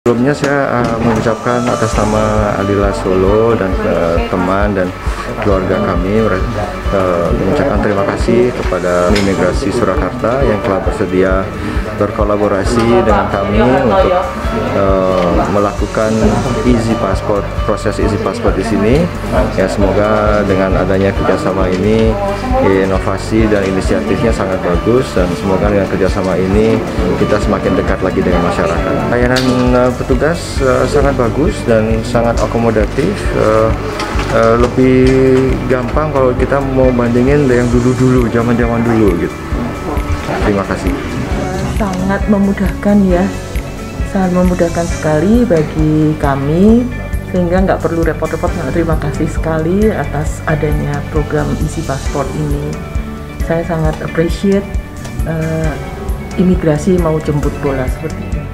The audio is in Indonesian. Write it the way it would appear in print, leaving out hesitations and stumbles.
Sebelumnya saya mengucapkan atas nama Adila Solo dan teman dan keluarga kami mengucapkan terima kasih kepada Imigrasi Surakarta yang telah bersedia berkolaborasi dengan kami untuk melakukan proses easy passport di sini. Ya, semoga dengan adanya kerjasama ini, inovasi dan inisiatifnya sangat bagus, dan semoga dengan kerjasama ini kita semakin dekat lagi dengan masyarakat. Layanan petugas sangat bagus dan sangat akomodatif. Lebih gampang kalau kita mau bandingin yang dulu-dulu, zaman-zaman dulu gitu. Terima kasih. Sangat memudahkan ya, sangat memudahkan sekali bagi kami, sehingga nggak perlu repot-repot. Terima kasih sekali atas adanya program Easy Passport ini. Saya sangat appreciate imigrasi mau jemput bola seperti ini.